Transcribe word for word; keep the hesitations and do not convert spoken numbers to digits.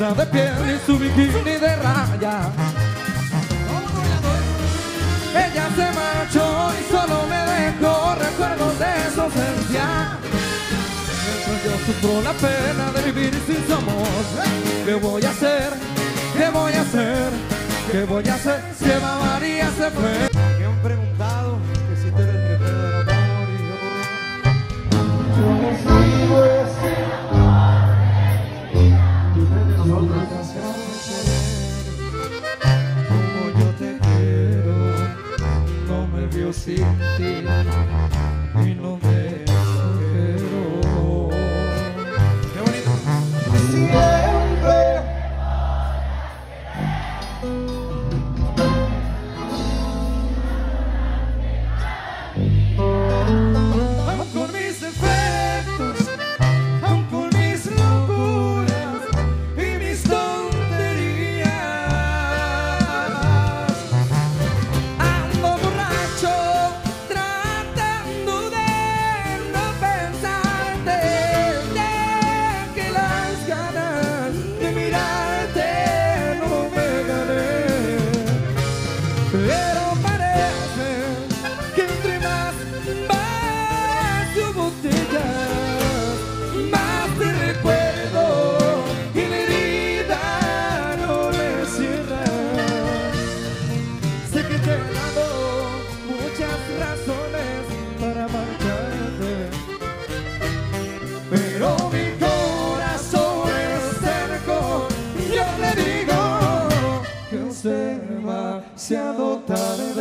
camiseta de piel y su bikini de raya. Ella se marchó y solo me dejó recuerdos de su ausencia. Mientras yo sufro la pena de vivir sin su amor. ¿Qué voy a hacer? ¿Qué voy a hacer? ¿Qué voy a hacer si Eva María se fue? Me han preguntado que si tú eres mi verdadero amor y yo yo no sigo ese amor yo no como yo te quiero. No me vio sin ti y no me quiero. Qué bonito. Siempre aún con mis defectos, aún con mis locuras y mis tonterías, ando borracho tratando de no pensarte, de que las ganas de mirarte no me gané. Pero parece que entre más vas botellas, más te recuerdo y la herida no le cierra. Sé que te he dado muchas razones para marcharte, pero mi corazón es terco. Yo le digo que es demasiado tarde.